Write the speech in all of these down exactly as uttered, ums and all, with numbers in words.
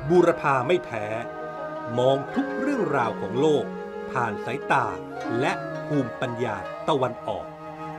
บูรพาไม่แพ้มองทุกเรื่องราวของโลกผ่านสายตาและภูมิปัญญาตะวันออก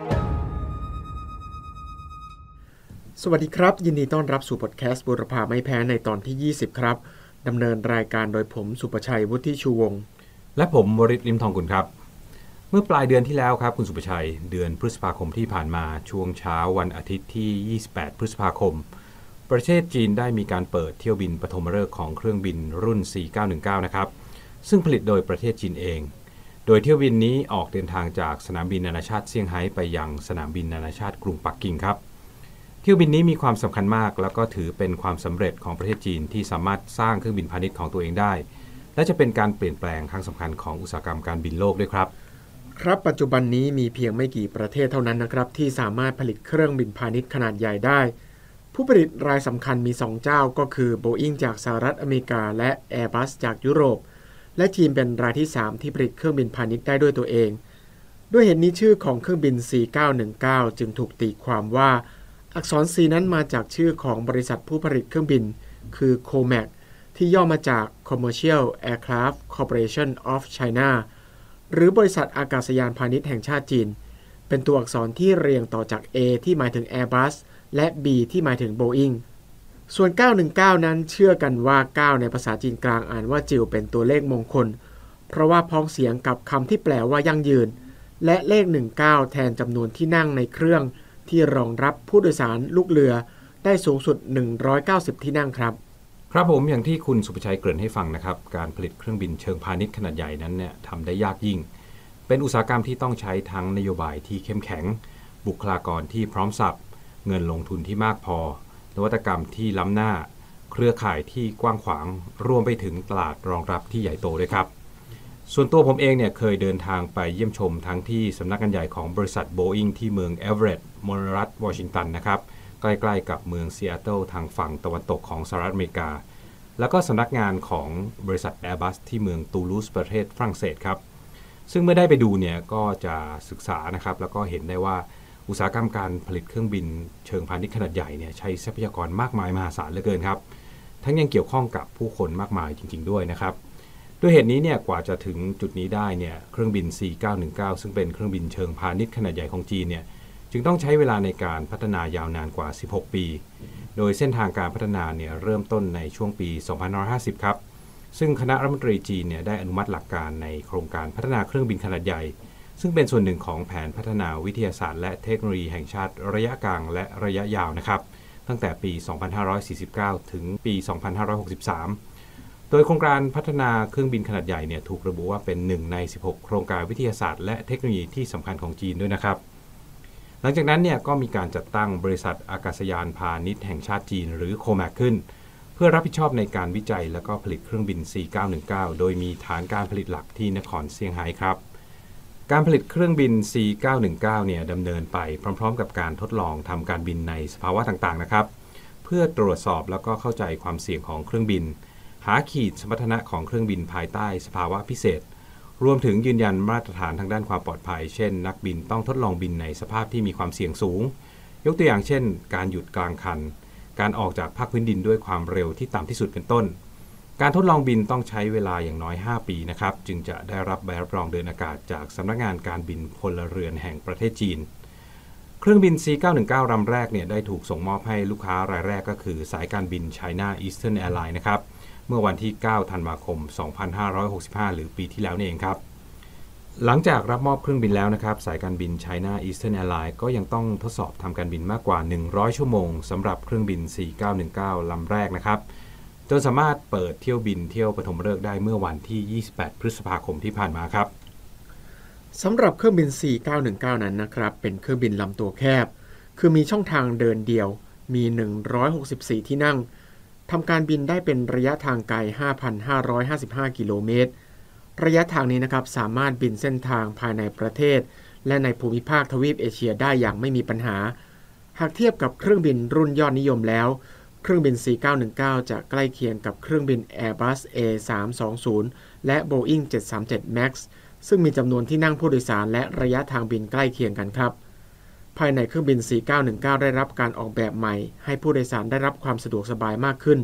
สวัสดีครับยินดีต้อนรับสู่พอดแคสต์บูรพาไม่แพ้ในตอนที่ยี่สิบครับดำเนินรายการโดยผมสุประชัยวุฒิชูวงศ์และผมวริศ ลิมทองกุลครับเมื่อปลายเดือนที่แล้วครับคุณสุประชัยเดือนพฤษภาคมที่ผ่านมาช่วงเช้าวันอาทิตย์ที่ยี่สิบแปดพฤษภาคมประเทศจีนได้มีการเปิดเที่ยวบินปฐมฤกษ์ของเครื่องบินรุ่นสี่เก้าหนึ่งเก้านะครับซึ่งผลิตโดยประเทศจีนเองโดยเที่ยวบินนี้ออกเดินทางจากสนามบินนานาชาติเซี่ยงไฮ้ไปยังสนามบินนานาชาติกรุงปักกิ่งครับเที่ยวบินนี้มีความสำคัญมากแล้วก็ถือเป็นความสำเร็จของประเทศจีนที่สามารถสร้างเครื่องบินพาณิชย์ของตัวเองได้และจะเป็นการเปลี่ยนแปลงครั้งสำคัญของอุตสาหกรรมการบินโลกด้วยครับครับปัจจุบันนี้มีเพียงไม่กี่ประเทศเท่านั้นนะครับที่สามารถผลิตเครื่องบินพาณิชย์ขนาดใหญ่ได้ผู้ผลิตรายสำคัญมีสองเจ้าก็คือ Boeing จากสหรัฐอเมริกาและ Airbus จากยุโรปและจีนเป็นรายที่สามที่ผลิตเครื่องบินพาณิชย์ได้ด้วยตัวเองด้วยเหตุนี้ชื่อของเครื่องบินสี่เก้าหนึ่งเก้าจึงถูกตีความว่าอักษร C นั้นมาจากชื่อของบริษัทผู้ผลิตเครื่องบินคือ ซี โอ แมค ที่ย่อมาจาก Commercial Aircraft Corporation of China หรือบริษัทอากาศยานพาณิชย์แห่งชาติจีนเป็นตัวอักษรที่เรียงต่อจาก A ที่หมายถึง Airbus และ B ที่หมายถึง Boeing ส่วนเก้าหนึ่งเก้านั้นเชื่อกันว่าเก้าในภาษาจีนกลางอ่านว่าจิวเป็นตัวเลขมงคลเพราะว่าพ้องเสียงกับคำที่แปลว่ายั่งยืนและเลขหนึ่งเก้าแทนจำนวนที่นั่งในเครื่องที่รองรับผู้โดยสารลูกเรือได้สูงสุดหนึ่งร้อยเก้าสิบที่นั่งครับครับผมอย่างที่คุณสุประชัยเกริ่นให้ฟังนะครับการผลิตเครื่องบินเชิงพาณิชย์ขนาดใหญ่นั้นเนี่ยทำได้ยากยิ่งเป็นอุตสาหกรรมที่ต้องใช้ทั้งนโยบายที่เข้มแข็งบุคลากรที่พร้อมสับเงินลงทุนที่มากพอนวัตกรรมที่ล้ำหน้าเครือข่ายที่กว้างขวางรวมไปถึงตลาดรองรับที่ใหญ่โตด้วยครับส่วนตัวผมเองเนี่ยเคยเดินทางไปเยี่ยมชมทั้งที่สำนักงานใหญ่ของบริษัท Boeing ที่เมืองเอเวอเรตต์มณฑลรัฐวอชิงตันนะครับใกล้ๆกับเมืองซีแอตเทิลทางฝั่งตะวันตกของสหรัฐอเมริกาแล้วก็สำนักงานของบริษัท Airbus ที่เมืองตูลูสประเทศฝรั่งเศสครับซึ่งเมื่อได้ไปดูเนี่ยก็จะศึกษานะครับแล้วก็เห็นได้ว่าอุตสาหกรรมการผลิตเครื่องบินเชิงพาณิชย์ขนาดใหญ่เนี่ยใช้ทรัพยากรมากมายมหาศาลเหลือเกินครับทั้งยังเกี่ยวข้องกับผู้คนมากมายจริงๆด้วยนะครับด้วยเหตุนี้เนี่ยกว่าจะถึงจุดนี้ได้เนี่ยเครื่องบินสี่เก้าหนึ่งเก้าซึ่งเป็นเครื่องบินเชิงพาณิชย์ขนาดใหญ่ของจีนเนี่ยจึงต้องใช้เวลาในการพัฒนายาวนานกว่าสิบหกปีโดยเส้นทางการพัฒนาเนี่ยเริ่มต้นในช่วงปีสองพันห้าร้อยห้าสิบครับซึ่งคณะรัฐมนตรีจีนเนี่ยได้อนุมัติหลักการในโครงการพัฒนาเครื่องบินขนาดใหญ่ซึ่งเป็นส่วนหนึ่งของแผนพัฒนาวิทยาศาสตร์และเทคโนโลยีแห่งชาติระยะกลางและระยะยาวนะครับตั้งแต่ปีสองพันห้าร้อยสี่สิบเก้าถึงปีสองพันห้าร้อยหกสิบสามโดยโครงการพัฒนาเครื่องบินขนาดใหญ่เนี่ยถูกระบุว่าเป็นหนึ่งในสิบหกโครงการวิทยาศาสตร์และเทคโนโลยีที่สำคัญของจีนด้วยนะครับหลังจากนั้นเนี่ยก็มีการจัดตั้งบริษัทอากาศยานพาณิชย์แห่งชาติจีนหรือ ซี โอ แมค ขึ้นเพื่อรับผิดชอบในการวิจัยและก็ผลิตเครื่องบินสี่เก้าหนึ่งเก้าโดยมีฐานการผลิตหลักที่นครเซี่ยงไฮ้ครับการผลิตเครื่องบิน สี่เก้าหนึ่งเก้า เนี่ยดำเนินไปพร้อมๆกับการทดลองทำการบินในสภาวะต่างๆนะครับเพื่อตรวจสอบแล้วก็เข้าใจความเสี่ยงของเครื่องบินหาขีดสมรรถนะของเครื่องบินภายใต้สภาวะพิเศษรวมถึงยืนยันมาตรฐานทางด้านความปลอดภัยเช่นนักบินต้องทดลองบินในสภาพที่มีความเสี่ยงสูงยกตัวอย่างเช่นการหยุดกลางคันการออกจากภาคพื้นดินด้วยความเร็วที่ต่ำที่สุดเป็นต้นการทดลองบินต้องใช้เวลาอย่างน้อยห้าปีนะครับจึงจะได้รับใบรับรองเดินอากาศจากสำนักงานการบินพลเรือนแห่งประเทศจีนเครื่องบิน สี่เก้าหนึ่งเก้า ลำแรกเนี่ยได้ถูกส่งมอบให้ลูกค้ารายแรกก็คือสายการบิน China Eastern Airlines นะครับเมื่อวันที่เก้าธันวาคมสองพันห้าร้อยหกสิบห้าหรือปีที่แล้วนี่เองครับหลังจากรับมอบเครื่องบินแล้วนะครับสายการบิน China Eastern Airlines ก็ยังต้องทดสอบทำการบินมากกว่าหนึ่งร้อยชั่วโมงสำหรับเครื่องบิน สี่เก้าหนึ่งเก้า ลำแรกนะครับจนสามารถเปิดเที่ยวบินเที่ยวปฐมฤกษ์ได้เมื่อวันที่ยี่สิบแปดพฤษภาคมที่ผ่านมาครับสำหรับเครื่องบินสี่เก้าหนึ่งเก้านั้นนะครับเป็นเครื่องบินลำตัวแคบคือมีช่องทางเดินเดียวมีหนึ่งร้อยหกสิบสี่ที่นั่งทำการบินได้เป็นระยะทางไกล ห้าพันห้าร้อยห้าสิบห้า กิโลเมตรระยะทางนี้นะครับสามารถบินเส้นทางภายในประเทศและในภูมิภาคทวีปเอเชียได้อย่างไม่มีปัญหาหากเทียบกับเครื่องบินรุ่นยอดนิยมแล้วเครื่องบินสี่เก้าหนึ่งเก้าจะใกล้เคียงกับเครื่องบิน Airbus เอ สามสองศูนย์ และ Boeing เจ็ดสามเจ็ด แม็กซ์ ซึ่งมีจำนวนที่นั่งผู้โดยสารและระยะทางบินใกล้เคียงกันครับภายในเครื่องบินสี่เก้าหนึ่งเก้าได้รับการออกแบบใหม่ให้ผู้โดยสารได้รับความสะดวกสบายมากขึ้น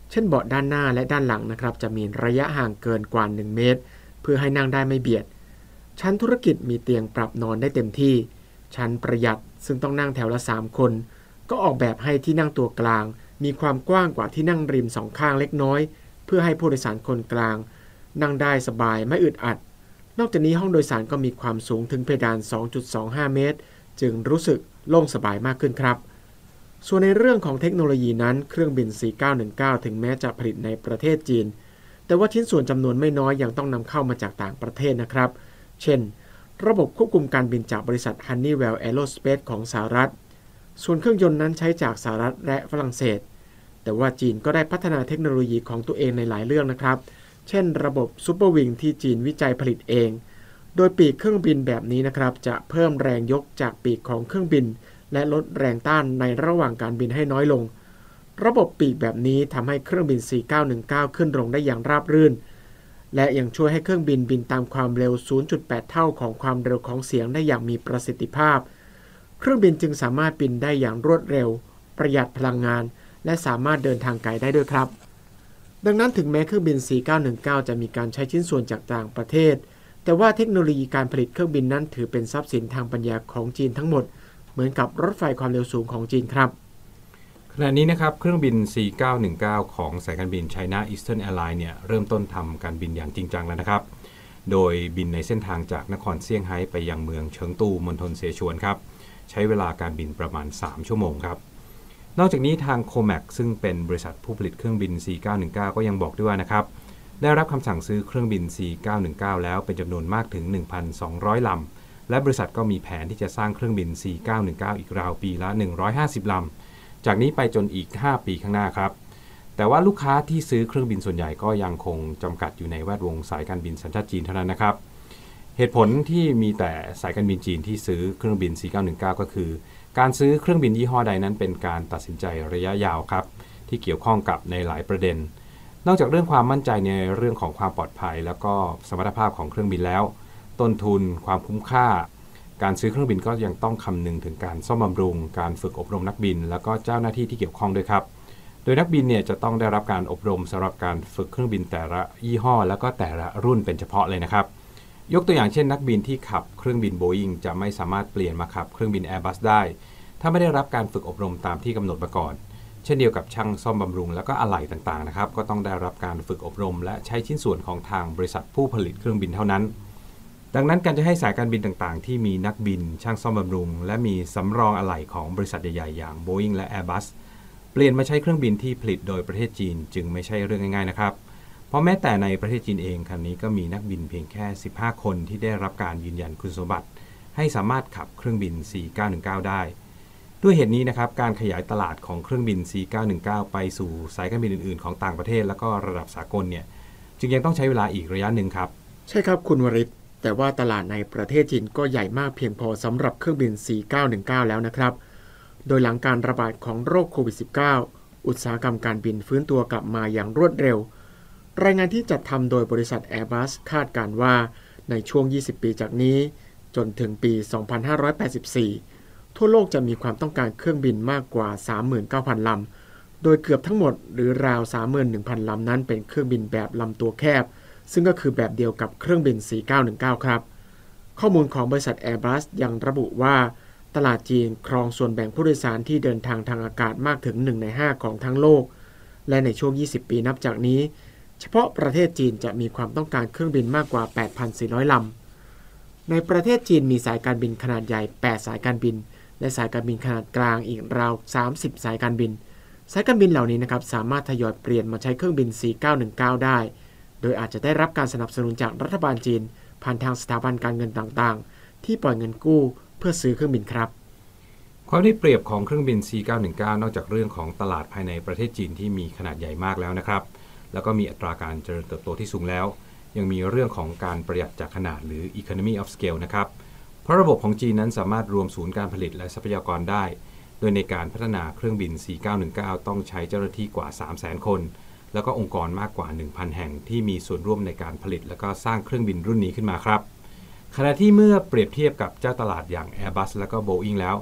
เช่นเบาะด้านหน้าและด้านหลังนะครับจะมีระยะห่างเกินกว่าหนึ่งเมตรเพื่อให้นั่งได้ไม่เบียดชั้นธุรกิจมีเตียงปรับนอนได้เต็มที่ชั้นประหยัดซึ่งต้องนั่งแถวละสามคนก็ออกแบบให้ที่นั่งตัวกลางมีความกว้างกว่าที่นั่งริมสองข้างเล็กน้อยเพื่อให้ผู้โดยสารคนกลางนั่งได้สบายไม่อึดอัดนอกจากนี้ห้องโดยสารก็มีความสูงถึงเพดาน สองจุดสองห้า เมตรจึงรู้สึกโล่งสบายมากขึ้นครับส่วนในเรื่องของเทคโนโลยีนั้นเครื่องบิน สี่เก้าหนึ่งเก้า ถึงแม้จะผลิตในประเทศจีนแต่ว่าชิ้นส่วนจำนวนไม่น้อยยังต้องนำเข้ามาจากต่างประเทศนะครับเช่นระบบควบคุมการบินจากบริษัท Honeywell Aerospace ของสหรัฐส่วนเครื่องยนต์นั้นใช้จากสหรัฐและฝรั่งเศสแต่ว่าจีนก็ได้พัฒนาเทคโนโลยีของตัวเองในหลายเรื่องนะครับเช่นระบบซูเปอร์วิงที่จีนวิจัยผลิตเองโดยปีกเครื่องบินแบบนี้นะครับจะเพิ่มแรงยกจากปีกของเครื่องบินและลดแรงต้านในระหว่างการบินให้น้อยลงระบบปีกแบบนี้ทำให้เครื่องบิน สี่เก้าหนึ่งเก้า ขึ้นลงได้อย่างราบรื่นและยังช่วยให้เครื่องบินบินตามความเร็ว ศูนย์จุดแปด เท่าของความเร็วของเสียงได้อย่างมีประสิทธิภาพเครื่องบินจึงสามารถบินได้อย่างรวดเร็วประหยัดพลังงานและสามารถเดินทางไกลได้ด้วยครับดังนั้นถึงแม้เครื่องบิน สี่เก้าหนึ่งเก้า จะมีการใช้ชิ้นส่วนจากต่างประเทศแต่ว่าเทคโนโลยีการผลิตเครื่องบินนั้นถือเป็นทรัพย์สินทางปัญญาของจีนทั้งหมดเหมือนกับรถไฟความเร็วสูงของจีนครับขณะนี้นะครับเครื่องบิน สี่เก้าหนึ่งเก้า ของสายการบิน China Eastern Airlines เนี่ยเริ่มต้นทำการบินอย่างจริงจังแล้วนะครับโดยบินในเส้นทางจากนครเซี่ยงไฮ้ไปยังเมืองเฉิงตูมณฑลเสฉวนครับใช้เวลาการบินประมาณสามชั่วโมงครับนอกจากนี้ทาง โคแม็ก ซึ่งเป็นบริษัทผู้ผลิตเครื่องบิน สี่เก้าหนึ่งเก้า ก็ยังบอกด้วยว่านะครับได้รับคำสั่งซื้อเครื่องบิน สี่เก้าหนึ่งเก้า แล้วเป็นจำนวนมากถึง หนึ่งพันสองร้อย ลำและบริษัทก็มีแผนที่จะสร้างเครื่องบิน สี่เก้าหนึ่งเก้า อีกราวปีละหนึ่งร้อยห้าสิบลำจากนี้ไปจนอีกห้าปีข้างหน้าครับแต่ว่าลูกค้าที่ซื้อเครื่องบินส่วนใหญ่ก็ยังคงจำกัดอยู่ในแวดวงสายการบินสัญชาติจีนเท่านั้นนะครับเหตุผลที่มีแต่สายการบินจีนที่ซื้อเครื่องบิน สี่เก้าหนึ่งเก้า ก็คือการซื้อเครื่องบินยี่ห้อใดนั้นเป็นการตัดสินใจระยะยาวครับที่เกี่ยวข้องกับในหลายประเด็นนอกจากเรื่องความมั่นใจในเรื่องของความปลอดภัยแล้วก็สมรรถภาพของเครื่องบินแล้วต้นทุนความคุ้มค่าการซื้อเครื่องบินก็ยังต้องคำนึงถึงการซ่อมบำรุงการฝึกอบรมนักบินแล้วก็เจ้าหน้าที่ที่เกี่ยวข้องด้วยครับโดยนักบินเนี่ยจะต้องได้รับการอบรมสำหรับการฝึกเครื่องบินแต่ละยี่ห้อแล้วก็แต่ละรุ่นเป็นเฉพาะเลยนะครับยกตัวอย่างเช่นนักบินที่ขับเครื่องบิน Boeing จะไม่สามารถเปลี่ยนมาขับเครื่องบิน Airbus ได้ถ้าไม่ได้รับการฝึกอบรมตามที่กำหนดมาก่อนเช่นเดียวกับช่างซ่อมบำรุงแล้วก็อะไหล่ต่างๆนะครับก็ต้องได้รับการฝึกอบรมและใช้ชิ้นส่วนของทางบริษัทผู้ผลิตเครื่องบินเท่านั้นดังนั้นการจะให้สายการบินต่างๆที่มีนักบินช่างซ่อมบำรุงและมีสำรองอะไหล่ของบริษัทใหญ่ๆอย่าง Boeing และ Airbus เปลี่ยนมาใช้เครื่องบินที่ผลิตโดยประเทศจีนจึงไม่ใช่เรื่องง่ายๆนะครับเพราะแม้แต่ในประเทศจีนเองครั้งนี้ก็มีนักบินเพียงแค่สิบห้าคนที่ได้รับการยืนยันคุณสมบัติให้สามารถขับเครื่องบิน สี่เก้าหนึ่งเก้า ได้ด้วยเหตุนี้นะครับการขยายตลาดของเครื่องบิน สี่เก้าหนึ่งเก้า ไปสู่สายการบินอื่นๆของต่างประเทศแล้วก็ระดับสากลเนี่ยจึงยังต้องใช้เวลาอีกระยะหนึ่งครับใช่ครับคุณวริศแต่ว่าตลาดในประเทศจีนก็ใหญ่มากเพียงพอสำหรับเครื่องบิน สี่เก้าหนึ่งเก้า แล้วนะครับโดยหลังการระบาดของโรคโควิด สิบเก้า อุตสาหกรรมการบินฟื้นตัวกลับมาอย่างรวดเร็วรายงานที่จัดทำโดยบริษัท Airbus คาดการณ์ว่าในช่วงยี่สิบปีจากนี้จนถึงปี สองพันห้าร้อยแปดสิบสี่ ทั่วโลกจะมีความต้องการเครื่องบินมากกว่า สามหมื่นเก้าพัน ลำโดยเกือบทั้งหมดหรือราว สามหมื่นหนึ่งพัน ลำนั้นเป็นเครื่องบินแบบลำตัวแคบซึ่งก็คือแบบเดียวกับเครื่องบิน สี่เก้าหนึ่งเก้า ครับข้อมูลของบริษัท Airbus ยังระบุว่าตลาดจีนครองส่วนแบ่งผู้โดยสารที่เดินทางทางอากาศมากถึงหนึ่งในห้าของทั้งโลกและในช่วงยี่สิบปีนับจากนี้เฉพาะประเทศจีนจะมีความต้องการเครื่องบินมากกว่า แปดพันสี่ร้อย ลำในประเทศจีนมีสายการบินขนาดใหญ่แปดสายการบินและสายการบินขนาดกลางอีกราวสามสิบสายการบินสายการบินเหล่านี้นะครับสามารถทยอยเปลี่ยนมาใช้เครื่องบิน สี่เก้าหนึ่งเก้า ได้โดยอาจจะได้รับการสนับสนุนจากรัฐบาลจีนผ่านทางสถาบันการเงินต่างๆที่ปล่อยเงินกู้เพื่อซื้อเครื่องบินครับความได้เปรียบของเครื่องบิน สี่เก้าหนึ่งเก้า นอกจากเรื่องของตลาดภายในประเทศจีนที่มีขนาดใหญ่มากแล้วนะครับแล้วก็มีอัตราการเจริญเติบโตที่สูงแล้วยังมีเรื่องของการประหยัดจากขนาดหรือ economy of scale นะครับเพราะระบบของจีนนั้นสามารถรวมศูนย์การผลิตและทรัพยากรได้โดยในการพัฒนาเครื่องบิน สี่เก้าหนึ่งเก้า ต้องใช้เจ้าหน้าที่กว่า สามแสน คนแล้วก็องค์กรมากกว่า หนึ่งพัน แห่งที่มีส่วนร่วมในการผลิตและก็สร้างเครื่องบินรุ่นนี้ขึ้นมาครับขณะที่เมื่อเปรียบเทียบกับเจ้าตลาดอย่าง Airbus และก็ Boeing แล้ว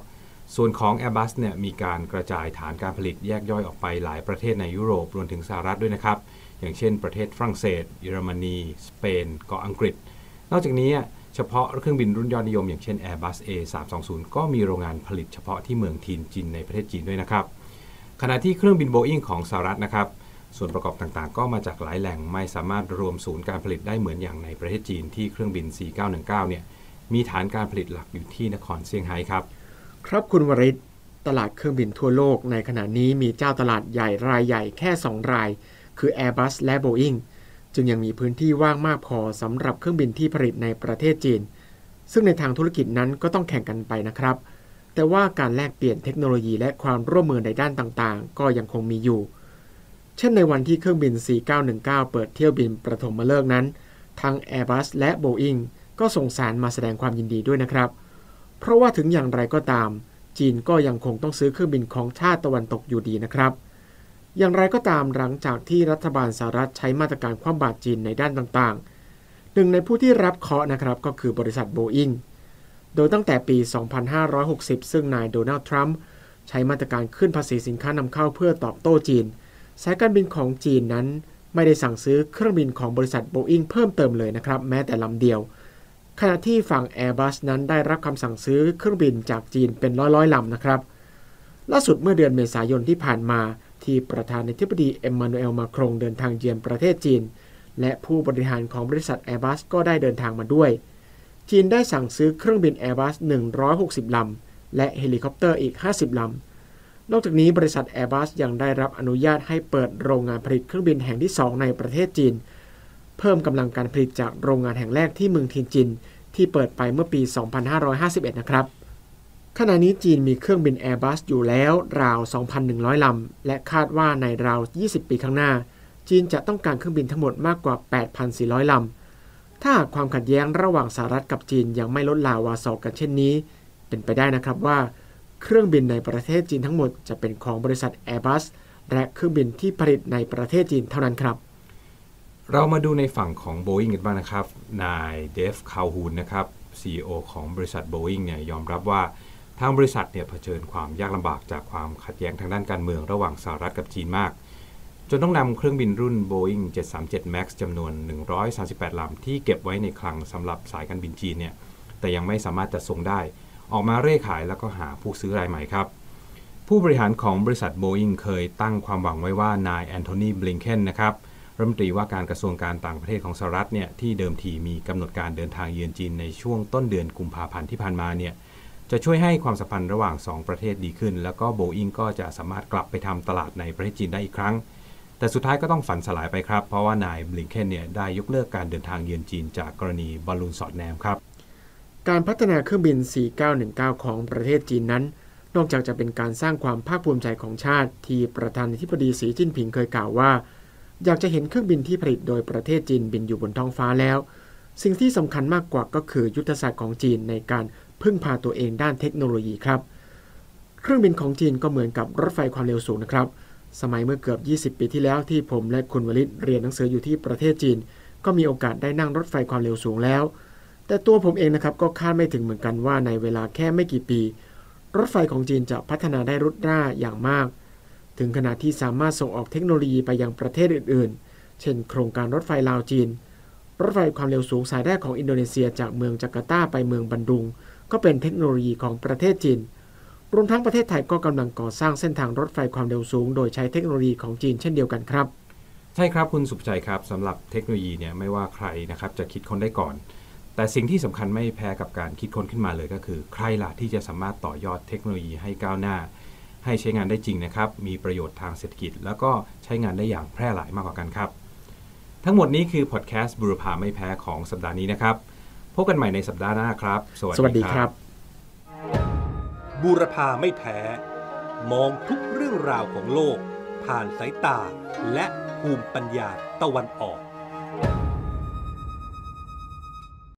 ส่วนของ Airbus เนี่ยมีการกระจายฐานการผลิตแยกย่อยออกไปหลายประเทศในยุโรปรวมถึงสหรัฐด้วยนะครับอย่างเช่นประเทศฝรั่งเศสเยอรมนีสเปนเกาะอังกฤษนอกจากนี้เฉพาะเครื่องบินรุ่นยอดนิยมอย่างเช่น Airbus เอ สามสองศูนย์ ก็มีโรงงานผลิตเฉพาะที่เมืองทีนจินในประเทศจีนด้วยนะครับขณะที่เครื่องบิน Boeing ของสหรัฐนะครับส่วนประกอบต่างๆก็มาจากหลายแหล่งไม่สามารถรวมศูนย์การผลิตได้เหมือนอย่างในประเทศจีนที่เครื่องบิน สี่เก้าหนึ่งเก้า เนี่ยมีฐานการผลิตหลักอยู่ที่นครเซี่ยงไฮ้ครับครับคุณวริศตลาดเครื่องบินทั่วโลกในขณะนี้มีเจ้าตลาดใหญ่รายใหญ่แค่สองรายคือ Airbus และ Boeing จึงยังมีพื้นที่ว่างมากพอสำหรับเครื่องบินที่ผลิตในประเทศจีนซึ่งในทางธุรกิจนั้นก็ต้องแข่งกันไปนะครับแต่ว่าการแลกเปลี่ยนเทคโนโลยีและความร่วมมือในด้านต่างๆก็ยังคงมีอยู่เช่นในวันที่เครื่องบิน สี่เก้าหนึ่งเก้า เปิดเที่ยวบินประถมฤกษ์นั้นทั้ง Airbus และ Boeing ก็ส่งสารมาแสดงความยินดีด้วยนะครับเพราะว่าถึงอย่างไรก็ตามจีนก็ยังคงต้องซื้อเครื่องบินของชาติตะวันตกอยู่ดีนะครับอย่างไรก็ตามหลังจากที่รัฐบาลสหรัฐใช้มาตรการคว่ำบาตรจีนในด้านต่างๆหนึ่งในผู้ที่รับเคราะห์นะครับก็คือบริษัท Boeing โดยตั้งแต่ปี สองพันห้าร้อยหกสิบ ซึ่งนายโดนัลด์ทรัมป์ใช้มาตรการขึ้นภาษีสินค้านำเข้าเพื่อตอบโต้จีนสายการบินของจีนนั้นไม่ได้สั่งซื้อเครื่องบินของบริษัท Boeing เพิ่มเติมเลยนะครับแม้แต่ลำเดียวขณะที่ฝั่ง Airbus นั้นได้รับคำสั่งซื้อเครื่องบินจากจีนเป็นร้อยๆลำนะครับล่าสุดเมื่อเดือนเมษายนที่ผ่านมาที่ประธานาธิบดีเอ็มมานูเอลมาครงเดินทางเยือนประเทศจีนและผู้บริหารของบริษัท Airbus ก็ได้เดินทางมาด้วยจีนได้สั่งซื้อเครื่องบิน Airbus หนึ่งร้อยหกสิบลำและเฮลิคอปเตอร์อีกห้าสิบลำนอกจากนี้บริษัท Airbus ยังได้รับอนุญาตให้เปิดโรงงานผลิตเครื่องบินแห่งที่สองในประเทศจีนเพิ่มกำลังการผลิตจากโรงงานแห่งแรกที่เมืองทีนจินที่เปิดไปเมื่อปี สองพันห้าร้อยห้าสิบเอ็ด นะครับขณะนี้จีนมีเครื่องบิน Airbus อยู่แล้วราว สองพันหนึ่งร้อย ลำและคาดว่าในราว ยี่สิบ ปีข้างหน้าจีนจะต้องการเครื่องบินทั้งหมดมากกว่า แปดพันสี่ร้อย ลำถ้าหากความขัดแย้งระหว่างสหรัฐกับจีนยังไม่ลดลาวาศอกกันเช่นนี้เป็นไปได้นะครับว่าเครื่องบินในประเทศจีนทั้งหมดจะเป็นของบริษัท Airbus และเครื่องบินที่ผลิตในประเทศจีนเท่านั้นครับเรามาดูในฝั่งของ Boeing กันบ้างนะครับนายเดฟคาวฮูนนะครับ ซี อี โอ ของบริษัท Boeing เนี่ยยอมรับว่าทางบริษัทเนี่ยเผชิญความยากลำบากจากความขัดแย้งทางด้านการเมืองระหว่างสหรัฐกับจีนมากจนต้องนำเครื่องบินรุ่น Boeing เจ็ดสามเจ็ด แม็กซ์ จำนวนหนึ่งร้อยสามสิบแปดลำที่เก็บไว้ในคลังสำหรับสายการบินจีนเนี่ยแต่ยังไม่สามารถจัดส่งได้ออกมาเร่ขายแล้วก็หาผู้ซื้อรายใหม่ครับผู้บริหารของบริษัท Boeing เคยตั้งความหวังไว้ว่านายแอนโทนี บลิงเคนนะครับรัฐมนตรีว่าการกระทรวงการต่างประเทศของสหรัฐเนี่ยที่เดิมทีมีกำหนดการเดินทางเยือนจีนในช่วงต้นเดือนกุมภาพันธ์ที่ผ่านมาเนี่ยจะช่วยให้ความสัมพันธ์ระหว่างสองประเทศดีขึ้นแล้วก็ Boeing ก็จะสามารถกลับไปทำตลาดในประเทศจีนได้อีกครั้งแต่สุดท้ายก็ต้องฝันสลายไปครับเพราะว่านายบลิงเคนเนี่ยได้ยกเลิกการเดินทางเยือนจีนจากกรณีบอลลูนสอดแนมครับการพัฒนาเครื่องบิน สี่เก้าหนึ่งเก้า ของประเทศจีนนั้นนอกจากจะเป็นการสร้างความภาคภูมิใจของชาติที่ประธานาธิบดีสีจิ้นผิงเคยกล่าวว่าอยากจะเห็นเครื่องบินที่ผลิตโดยประเทศจีนบินอยู่บนท้องฟ้าแล้วสิ่งที่สำคัญมากกว่าก็คือยุทธศาสตร์ของจีนในการพึ่งพาตัวเองด้านเทคโนโลยีครับเครื่องบินของจีนก็เหมือนกับรถไฟความเร็วสูงนะครับสมัยเมื่อเกือบยี่สิบปีที่แล้วที่ผมและคุณวลิศเรียนหนังสืออยู่ที่ประเทศจีนก็มีโอกาสได้นั่งรถไฟความเร็วสูงแล้วแต่ตัวผมเองนะครับก็คาดไม่ถึงเหมือนกันว่าในเวลาแค่ไม่กี่ปีรถไฟของจีนจะพัฒนาได้รุดร่าอย่างมากถึงขนาดที่สามารถส่งออกเทคโนโลยีไปยังประเทศอื่นๆเช่นโครงการรถไฟลาวจีนรถไฟความเร็วสูงสายแรกของอินโดนีเซียจากเมืองจาการ์ตาไปเมืองบันดุงก็เป็นเทคโนโลยีของประเทศจีนรวมทั้งประเทศไทยก็กำลังก่อสร้างเส้นทางรถไฟความเร็วสูงโดยใช้เทคโนโลยีของจีนเช่นเดียวกันครับใช่ครับคุณสุภชัยครับสำหรับเทคโนโลยีเนี่ยไม่ว่าใครนะครับจะคิดค้นได้ก่อนแต่สิ่งที่สำคัญไม่แพ้กับการคิดค้นขึ้นมาเลยก็คือใครล่ะที่จะสามารถต่อยอดเทคโนโลยีให้ก้าวหน้าให้ใช้งานได้จริงนะครับมีประโยชน์ทางเศรษฐกิจแล้วก็ใช้งานได้อย่างแพร่หลายมากกว่ากันครับทั้งหมดนี้คือพอดแคสต์บูรพาไม่แพ้ของสัปดาห์นี้นะครับพบกันใหม่ในสัปดาห์หน้าครับสวัสดีครับบูรพาไม่แพ้มองทุกเรื่องราวของโลกผ่านสายตาและภูมิปัญญาตะวันออก